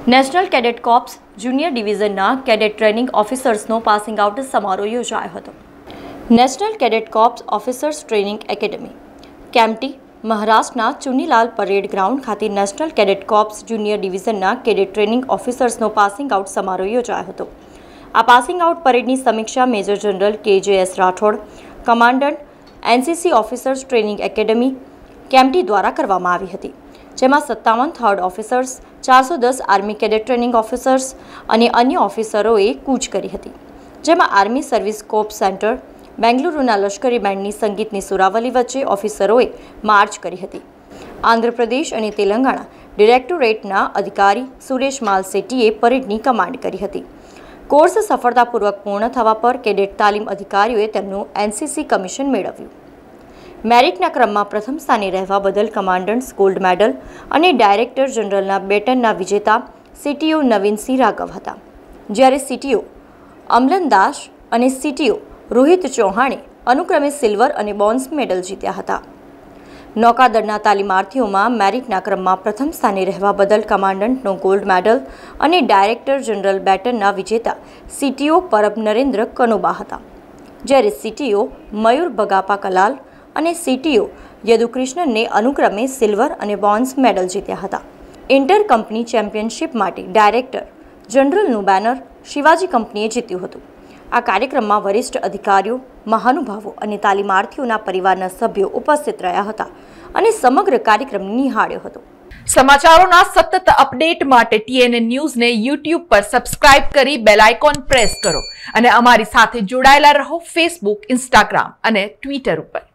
National cadet corps junior ડિવિઝનના cadet training ઓફિસર્સનો passing out સમારોહ યોજાયો હતો. National cadet corps officers training academy Kamptee મહારાષ્ટ્રના ચુનીલાલ પરેડ ગ્રાઉન્ડ ખાતે નેશનલ કેડેટ કોર્પ્સ જુનિયર ડિવિઝનના કેડેટ ટ્રેનિંગ ઓફિસર્સનો પાસિંગ આઉટ સમારોહ યોજાયો હતો. આ પાસિંગ આઉટ પરેડની સમીક્ષા major general KJS Rathod, commandant NCC officers training academy Kamptee દ્વારા કરવામાં આવી હતી, જેમાં 57 third officers, 410 army cadet training officers અને અન્ય ઓફિસરોએ કૂચ કરી હતી, જેમાં આર્મી સર્વિસ કોર્પ સેન્ટર બેંગલુરુના લશ્કરી બેન્ડની સંગીતની સુરાવલી વચ્ચે ઓફિસરોએ માર્ચ કરી હતી. આંધ્રપ્રદેશ અને તેલંગાણા ડિરેક્ટોરેટના અધિકારી સુરેશ માલસેટ્ટીએ પરેડની કમાન્ડ કરી હતી. કોર્સ સફળતાપૂર્વક પૂર્ણ થવા પર કેડેટ તાલીમ અધિકારીઓએ તેમનું NCC કમિશન મેળવ્યું. મેરિટના ક્રમમાં પ્રથમ સ્થાને રહેવા બદલ કમાન્ડન્ટ્સ ગોલ્ડ મેડલ અને ડાયરેક્ટર જનરલના બેટનના વિજેતા CTO નવીનસિંહ રાઘવ હતા, જ્યારે CTO અમલન દાસ અને CTO રોહિત ચૌહાણે અનુક્રમે સિલ્વર અને બ્રોન્ઝ મેડલ જીત્યા હતા. નૌકાદળના તાલીમાર્થીઓમાં મેરિટના ક્રમમાં પ્રથમ સ્થાને રહેવા બદલ કમાન્ડન્ટનો ગોલ્ડ મેડલ અને ડાયરેક્ટર જનરલ બેટનના વિજેતા CTO પરબ નરેન્દ્ર કનોબા હતા, જ્યારે CTO મયુર બગાપા કલાલ અને CTO યદુકૃષ્ણને અનુક્રમે સિલ્વર અને બ્રોન્ઝ મેડલ જીત્યા હતા. ઇન્ટર કંપની ચેમ્પિયનશિપ માટે ડાયરેક્ટર જનરલનું બેનર શિવાજી કંપનીએ જીત્યું હતું. આ કાર્યક્રમમાં વરિષ્ઠ અધિકારીઓ, મહાનુભાવો અને તાલીમાર્થીઓના પરિવારના સભ્યો ઉપસ્થિત રહ્યા હતા અને સમગ્ર કાર્યક્રમ નિહાળ્યો હતો. સમાચારોના સતત અપડેટ માટે TNN ન્યૂઝને YouTube પર સબસ્ક્રાઇબ કરી બેલ આઇકોન પ્રેસ કરો અને અમારી સાથે જોડાયેલા રહો Facebook, Instagram અને Twitter ઉપર.